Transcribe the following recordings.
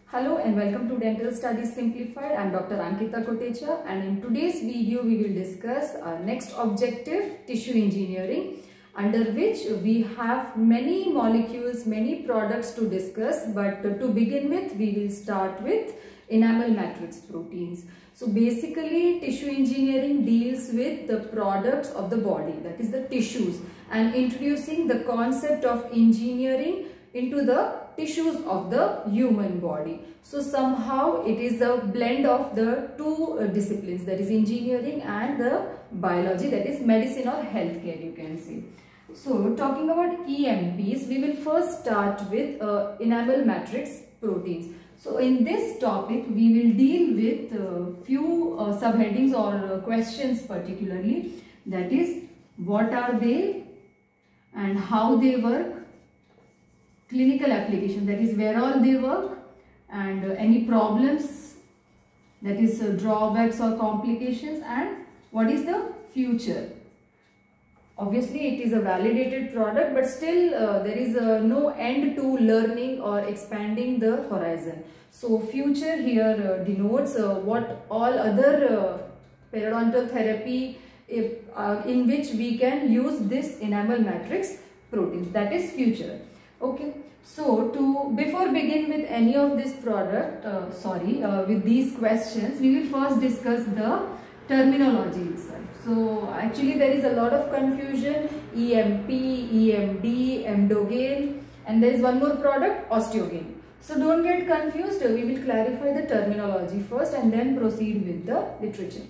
Hello and welcome to Dental Studies Simplified. I am Dr. Ankita Kotecha, and in today's video we will discuss our next objective, tissue engineering, under which we have many molecules, many products to discuss, but to begin with we will start with enamel matrix proteins. So basically tissue engineering deals with the products of the body, that is the tissues, and introducing the concept of engineering into the tissues of the human body. So somehow it is a blend of the two disciplines, that is engineering and the biology, that is medicine or healthcare, you can say. So talking about EMPs, we will first start with enamel matrix proteins. So in this topic we will deal with few subheadings or questions particularly, that is what are they and how they work, clinical application, that is where all they work, and any problems, that is drawbacks or complications, and what is the future. Obviously it is a validated product, but still there is no end to learning or expanding the horizon. So future here denotes what all other periodontal therapy in which we can use this enamel matrix proteins, that is future. Okay, so before begin with any of this product, with these questions, we will first discuss the terminology itself. So actually there is a lot of confusion, EMP, EMD, Emdogain, and there is one more product, Osteogain. So don't get confused, we will clarify the terminology first and then proceed with the literature.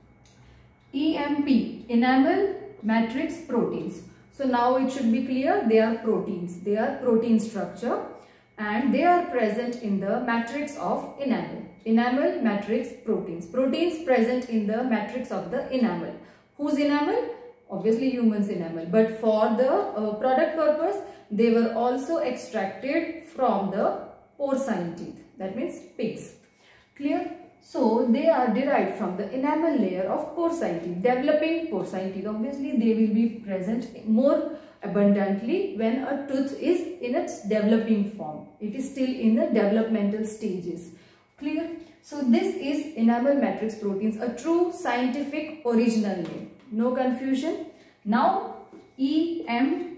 EMP, enamel matrix proteins. So now it should be clear, they are proteins, they are protein structure and they are present in the matrix of enamel. Enamel matrix proteins, proteins present in the matrix of the enamel. Whose enamel? Obviously humans enamel, but for the product purpose they were also extracted from the porcine teeth, that means pigs. Clear? So they are derived from the enamel layer of porcine teeth, developing porcine teeth. Obviously they will be present more abundantly when a tooth is in its developing form. It is still in the developmental stages. Clear? So this is enamel matrix proteins, a true scientific original name. No confusion. Now EMD.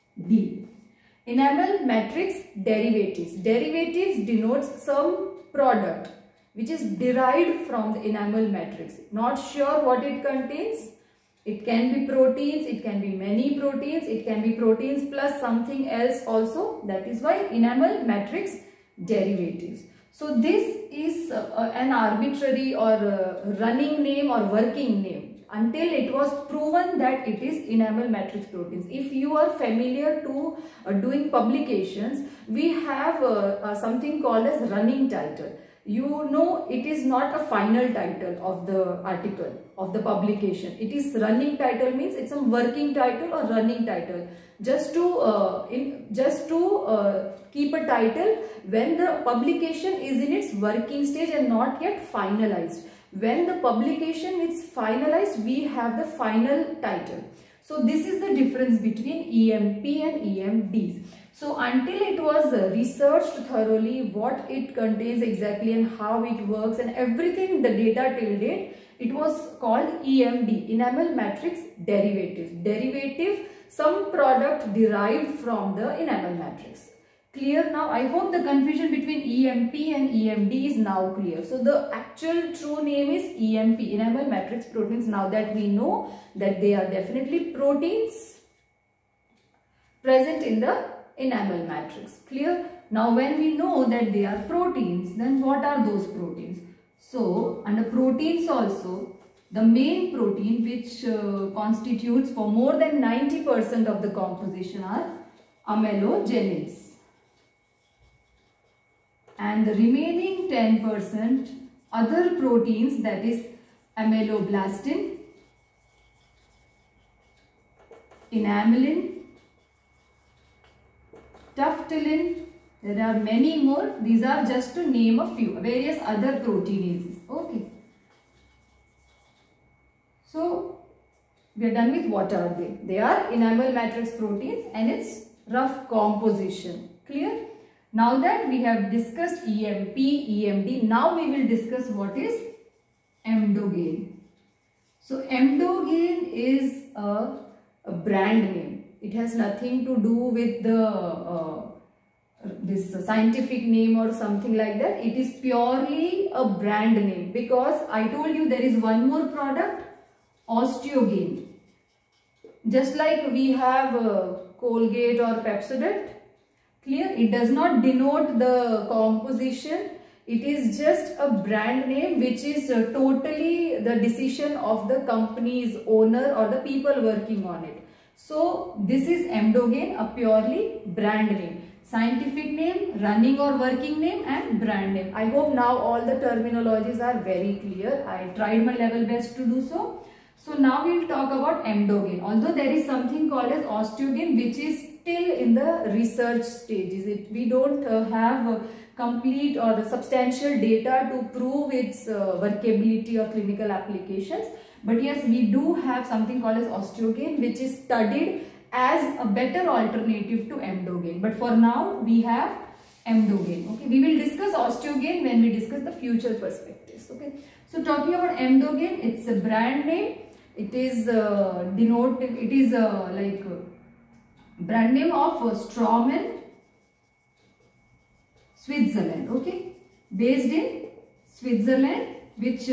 Enamel matrix derivatives. Derivatives denotes some product which is derived from the enamel matrix. Not sure what it contains. It can be proteins, it can be many proteins, it can be proteins plus something else also. That is why enamel matrix derivatives. So this is an arbitrary or running name or working name until it was proven that it is enamel matrix proteins. If you are familiar to doing publications, we have something called as running title. You know it is not a final title of the article, of the publication. It is running title, means it's a working title or running title. Just to keep a title when the publication is in its working stage and not yet finalized. When the publication is finalized, we have the final title. So this is the difference between EMP and EMDs. So until it was researched thoroughly what it contains exactly and how it works and everything, the data till date, it was called EMD, enamel matrix derivatives. Derivative, some product derived from the enamel matrix. Clear now? I hope the confusion between EMP and EMD is now clear. So the actual true name is EMP, enamel matrix proteins. Now that we know that they are definitely proteins present in the enamel matrix. Clear? Now when we know that they are proteins, then what are those proteins? So under proteins also, the main protein which constitutes for more than 90% of the composition are amelogenins. And the remaining 10% other proteins, that is ameloblastin, enamelin, tuftilin, there are many more. These are just to name a few, various other proteinases. Okay. So we are done with what are they. They are enamel matrix proteins and its rough composition. Clear? Now that we have discussed EMP, EMD, now we will discuss what is Emdogain. So Emdogain is a brand name. It has nothing to do with the this scientific name or something like that. It is purely a brand name, because I told you there is one more product, Osteogain. Just like we have Colgate or Pepsodent. Clear? It does not denote the composition. It is just a brand name which is totally the decision of the company's owner or the people working on it. So this is Emdogain, a purely brand name. Scientific name, running or working name, and brand name. I hope now all the terminologies are very clear. I tried my level best to do so. So now we will talk about Emdogain. Although there is something called as Osteogain, which is still in the research stages. We don't have complete or the substantial data to prove its workability or clinical applications. But yes, we do have something called as Osteogain, which is studied as a better alternative to Emdogain. But for now, we have Emdogain. Okay, we will discuss Osteogain when we discuss the future perspectives. Okay, so talking about Emdogain, it's a brand name. It is denoted. It is like brand name of Straumann, Switzerland. Okay, based in Switzerland, which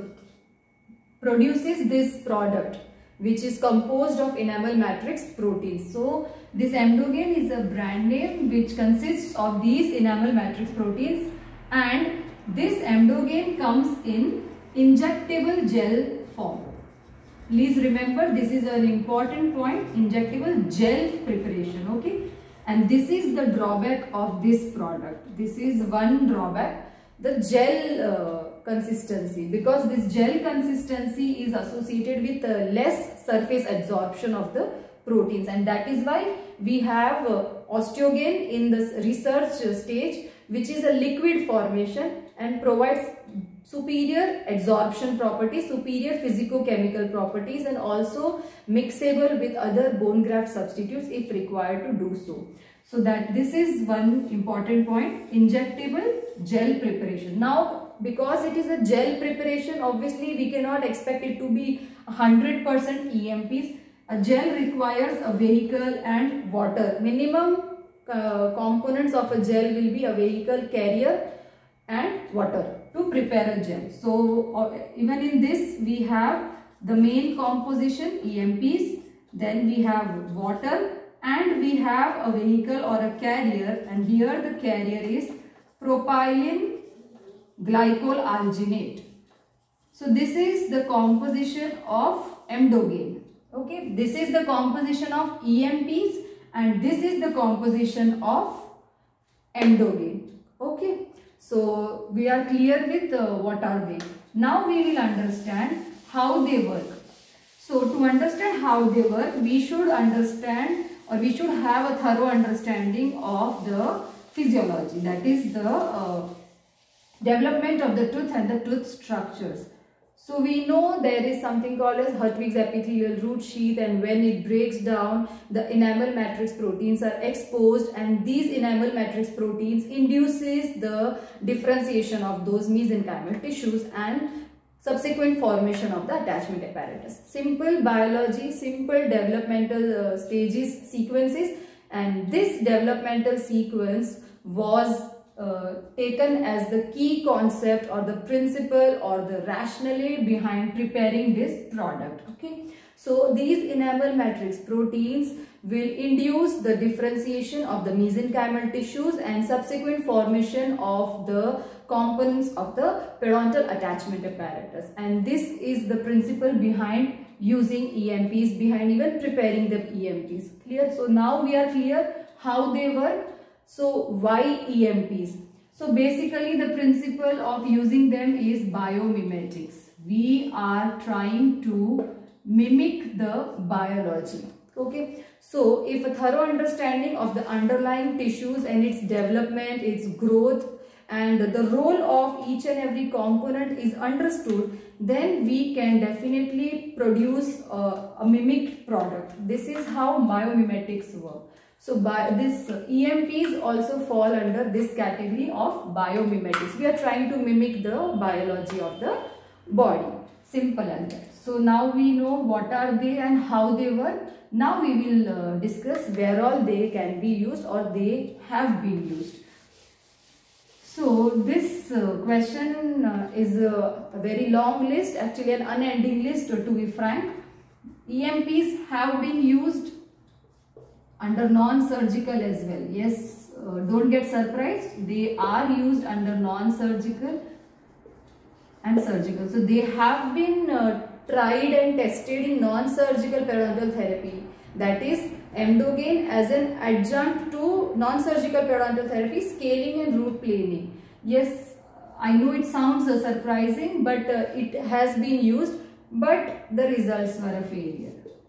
produces this product, which is composed of enamel matrix proteins. So this Emdogain is a brand name which consists of these enamel matrix proteins, and this Emdogain comes in injectable gel form. Please remember, this is an important point, injectable gel preparation. Okay, and this is the drawback of this product. This is one drawback, the gel consistency, because this gel consistency is associated with less surface absorption of the proteins, and that is why we have Osteogain in the research stage, which is a liquid formation and provides superior adsorption properties, superior physicochemical properties, and also mixable with other bone graft substitutes if required to do so. So that this is one important point, injectable gel preparation. Now, because it is a gel preparation, obviously we cannot expect it to be 100% EMPs. A gel requires a vehicle and water. Minimum components of a gel will be a vehicle, carrier and water to prepare a gel. So even in this we have the main composition, EMPs, then we have water, and we have a vehicle or a carrier, and here the carrier is propylene glycol alginate. So this is the composition of Emdogain. Okay, this is the composition of EMPs, and this is the composition of Emdogain. Okay, so we are clear with what are they. Now we will understand how they work. So to understand how they work, we should understand, or we should have a thorough understanding of the physiology, that is the development of the tooth and the tooth structures. So we know there is something called as Hertwig's epithelial root sheath, and when it breaks down, the enamel matrix proteins are exposed, and these enamel matrix proteins induces the differentiation of those mesenchymal tissues and subsequent formation of the attachment apparatus. Simple biology, simple developmental stages, sequences, and this developmental sequence was taken as the key concept or the principle or the rationale behind preparing this product. Okay, so these enamel matrix proteins will induce the differentiation of the mesenchymal tissues and subsequent formation of the components of the periodontal attachment apparatus, and this is the principle behind using EMPs, behind even preparing the EMPs. Clear? So now we are clear how they work. So why EMPs? So basically the principle of using them is biomimetics. We are trying to mimic the biology. Okay, so if a thorough understanding of the underlying tissues and its development, its growth, and the role of each and every component is understood, then we can definitely produce a mimicked product. This is how biomimetics work. So this EMPs also fall under this category of biomimetics. We are trying to mimic the biology of the body. Simple as that. So now we know what are they and how they work. Now we will discuss where all they can be used or they have been used. So this question is a very long list, actually an unending list to be frank. EMPs have been used under non-surgical as well. Yes, don't get surprised, they are used under non-surgical and surgical. So they have been tried and tested in non-surgical periodontal therapy, that is Emdogain as an adjunct to non-surgical periodontal therapy, scaling and root planing. Yes, I know it sounds surprising, but it has been used, but the results were a failure.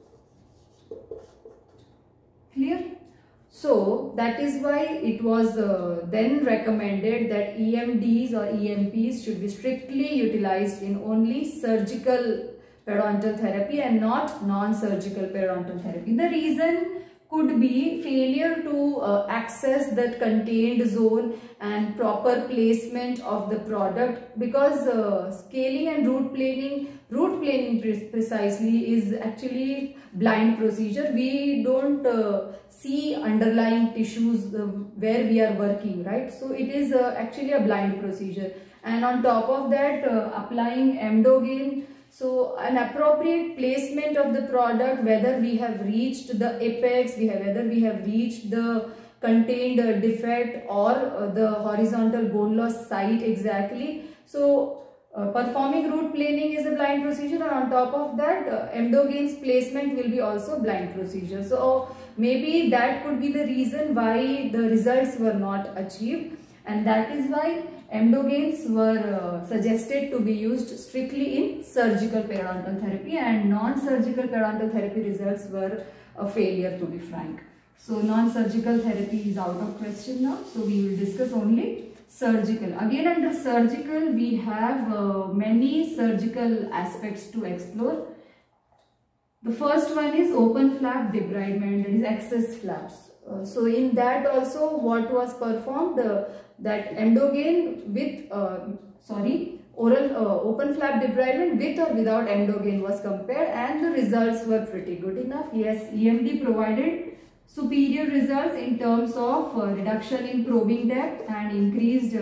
Clear? So that is why it was then recommended that EMDs or EMPs should be strictly utilized in only surgical periodontal therapy and not non-surgical periodontal therapy. The reason could be failure to access that contained zone and proper placement of the product, because scaling and root planing precisely is actually blind procedure. We don't see underlying tissues where we are working, right? So it is actually a blind procedure, and on top of that applying Emdogain, so an appropriate placement of the product, whether we have reached the apex, whether we have reached the contained defect or the horizontal bone loss site exactly. So performing root planing is a blind procedure, and on top of that Emdogain's placement will be also blind procedure. So maybe that could be the reason why the results were not achieved, and that is why Emdogains were suggested to be used strictly in surgical periodontal therapy, and non-surgical periodontal therapy results were a failure, to be frank. So non-surgical therapy is out of question now. So we will discuss only surgical. Again, under surgical we have many surgical aspects to explore. The first one is open flap debridement, that is excess flaps. So in that also what was performed, that Emdogain with open flap debridement with or without Emdogain was compared, and the results were pretty good enough. Yes, EMD provided superior results in terms of reduction in probing depth and increased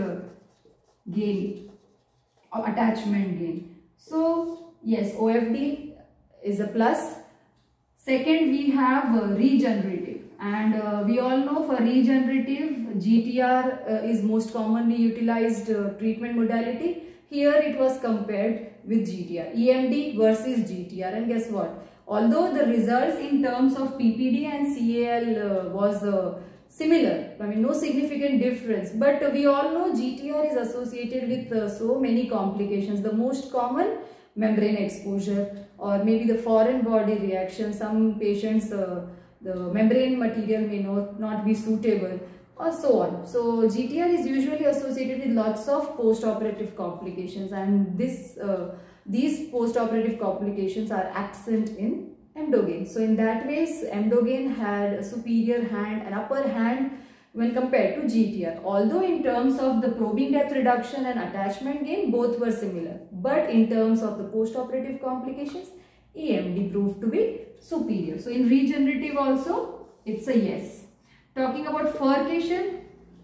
gain or attachment gain. So yes, OFD is a plus. Second, we have regenerative, and we all know for regenerative GTR is most commonly utilized treatment modality. Here it was compared with GTR, EMD versus GTR, and guess what? Although the results in terms of PPD and CAL was similar, I mean no significant difference, but we all know GTR is associated with so many complications. The most common, membrane exposure, or maybe the foreign body reaction. Some patients the membrane material may not be suitable, or so on. So GTR is usually associated with lots of post-operative complications, and these post-operative complications are absent in Emdogain. So in that way, Emdogain had a superior hand, an upper hand when compared to GTR. Although in terms of the probing depth reduction and attachment gain, both were similar, but in terms of the post-operative complications, EMD proved to be superior. So in regenerative also, it's a yes. Talking about furcation,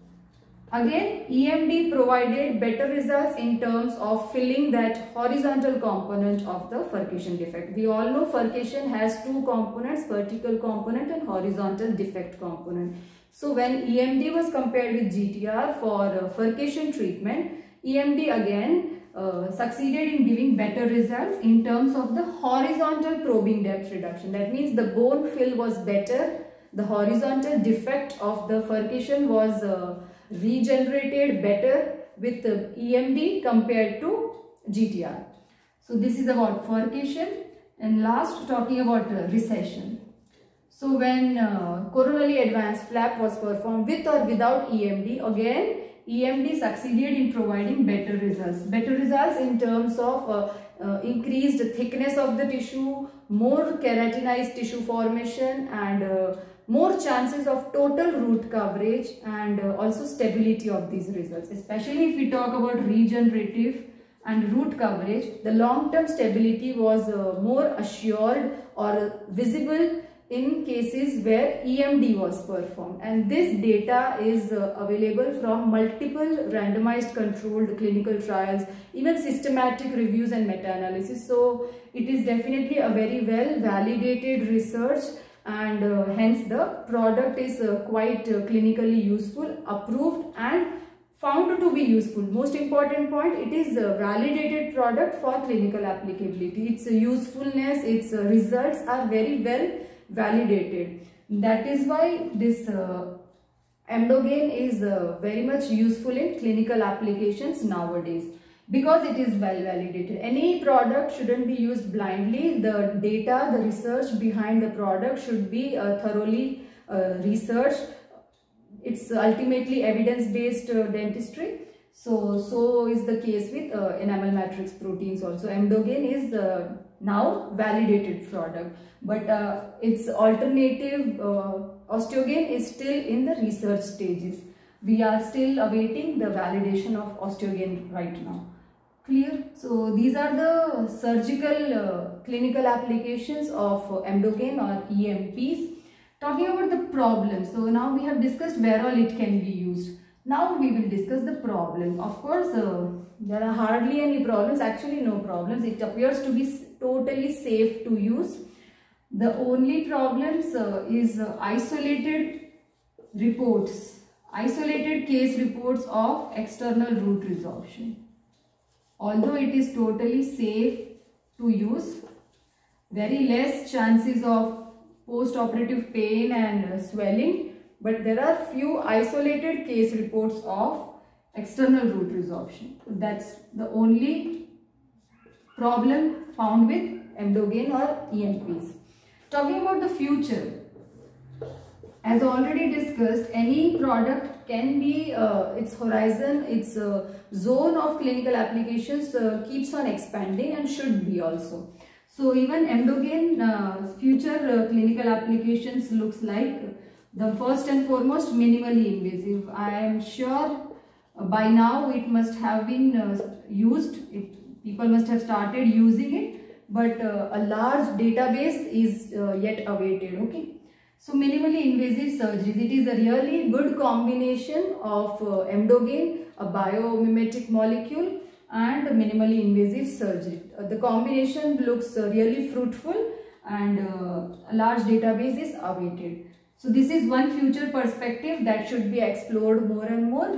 again EMD provided better results in terms of filling that horizontal component of the furcation defect. We all know furcation has two components, vertical component and horizontal defect component. So when EMD was compared with GTR for furcation treatment, EMD again succeeded in giving better results in terms of the horizontal probing depth reduction. That means the bone fill was better, the horizontal defect of the furcation was regenerated better with EMD compared to GTR. So this is about furcation. And last, talking about recession. So when coronally advanced flap was performed with or without EMD, again EMD succeeded in providing better results. Better results in terms of increased thickness of the tissue, more keratinized tissue formation, and more chances of total root coverage, and also stability of these results. Especially if we talk about regenerative and root coverage, the long-term stability was more assured or visible in cases where EMD was performed, and this data is available from multiple randomized controlled clinical trials, even systematic reviews and meta-analysis. So it is definitely a very well validated research, and hence the product is quite clinically useful, approved and found to be useful. Most important point, it is a validated product for clinical applicability. Its usefulness, its results are very well validated. That is why this Emdogain is very much useful in clinical applications nowadays, because it is well validated. Any product shouldn't be used blindly. The data, the research behind the product should be thoroughly researched. It's ultimately evidence-based dentistry. So is the case with enamel matrix proteins also. Emdogain is now validated product, but its alternative Osteogain is still in the research stages. We are still awaiting the validation of Osteogain right now. Clear? So these are the surgical clinical applications of Emdogain or EMPs. Talking about the problems, so now we have discussed where all it can be used. Now we will discuss the problem. Of course, there are hardly any problems, actually no problems. It appears to be totally safe to use. The only problems is isolated reports, isolated case reports of external root resorption. Although it is totally safe to use, very less chances of post-operative pain and swelling, but there are few isolated case reports of external root resorption. That's the only problem found with Emdogain or EMPs. Talking about the future, as already discussed, any product can be, its horizon, its zone of clinical applications keeps on expanding and should be also. So even Emdogain future clinical applications looks like the first and foremost minimally invasive. I am sure by now it must have been used, people must have started using it, but a large database is yet awaited. Okay. So minimally invasive surgeries, it is a really good combination of Emdogain, a biomimetic molecule, and minimally invasive surgery. The combination looks really fruitful, and a large database is awaited. So this is one future perspective that should be explored more and more.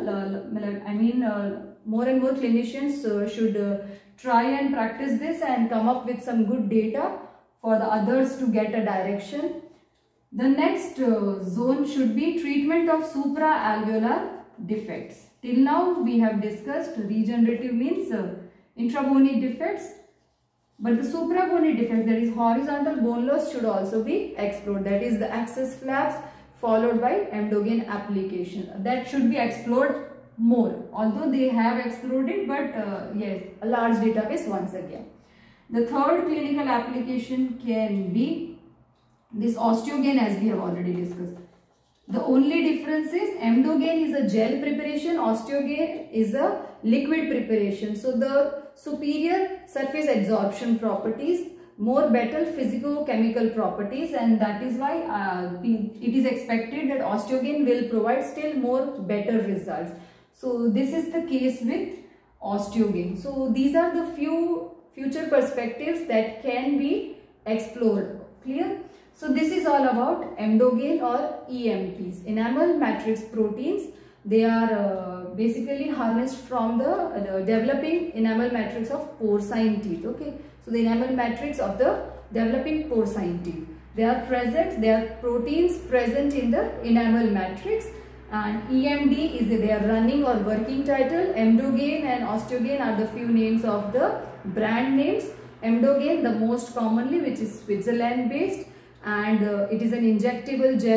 More and more clinicians should try and practice this and come up with some good data for the others to get a direction. The next zone should be treatment of supraalveolar defects. Till now we have discussed regenerative means intrabony defects, but the suprabony defects, that is horizontal bone loss, should also be explored. That is the access flaps followed by Emdogain application. That should be explored more, although they have explored it, but yes, a large database once again. The third clinical application can be this Osteogain, as we have already discussed. The only difference is Emdogain is a gel preparation, Osteogain is a liquid preparation. So the superior surface adsorption properties, more better physico-chemical properties, and that is why it is expected that Osteogain will provide still more better results. So this is the case with Osteogain. So these are the few future perspectives that can be explored. Clear? So this is all about Emdogain or EMPs, enamel matrix proteins. They are basically harnessed from the developing enamel matrix of porcine teeth. Okay, so the enamel matrix of the developing porcine teeth. They are present. They are proteins present in the enamel matrix. And EMD is their running or working title. Emdogain and Osteogain are the few names of the brand names. Emdogain the most commonly, which is Switzerland based, and it is an injectable gel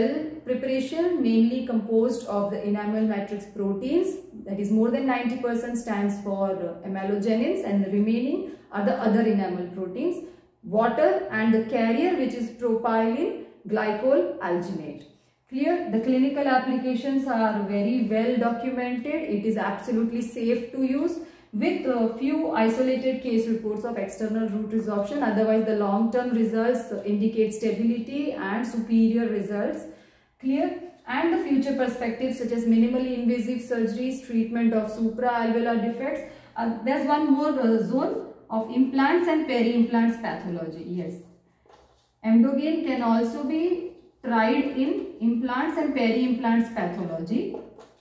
preparation mainly composed of the enamel matrix proteins, that is more than 90% stands for amelogenins, and the remaining are the other enamel proteins, water and the carrier, which is propylene glycol alginate. Clear? The clinical applications are very well documented. It is absolutely safe to use, with a few isolated case reports of external root resorption. Otherwise, the long-term results indicate stability and superior results. Clear? And the future perspectives such as minimally invasive surgeries, treatment of supraalveolar defects. There's one more zone of implants and peri-implants pathology. Yes. Emdogain can also be tried in implants and peri-implants pathology.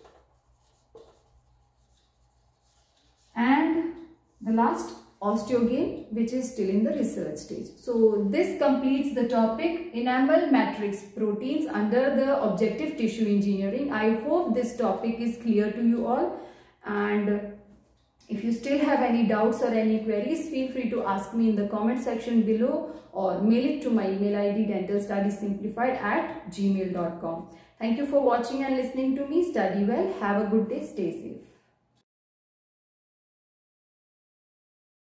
And the last, Osteogain, which is still in the research stage. So this completes the topic enamel matrix proteins under the objective tissue engineering. I hope this topic is clear to you all, and if you still have any doubts or any queries, feel free to ask me in the comment section below or mail it to my email ID dentalstudiessimplified@gmail.com. Thank you for watching and listening to me. Study well. Have a good day. Stay safe.